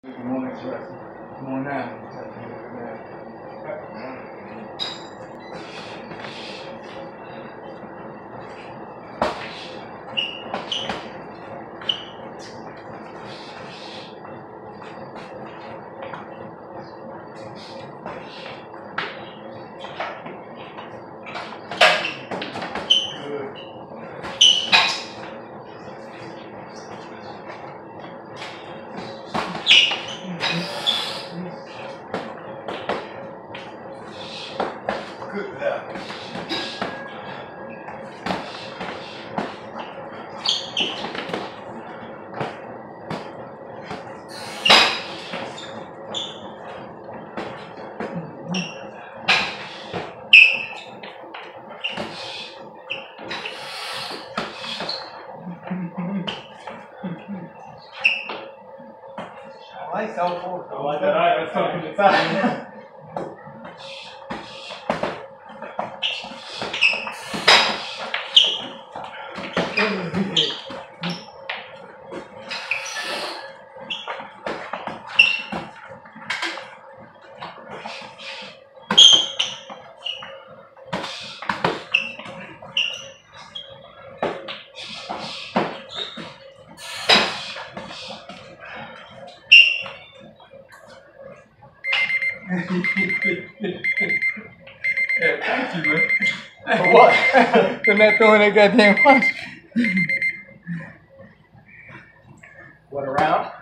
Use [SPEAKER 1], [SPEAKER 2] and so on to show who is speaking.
[SPEAKER 1] Come on, next rest. Come on now. Good left. I like Southport. I like that. I was talking to time. Yeah, thank you, man. For what? For not throwing that goddamn punch.
[SPEAKER 2] What, around?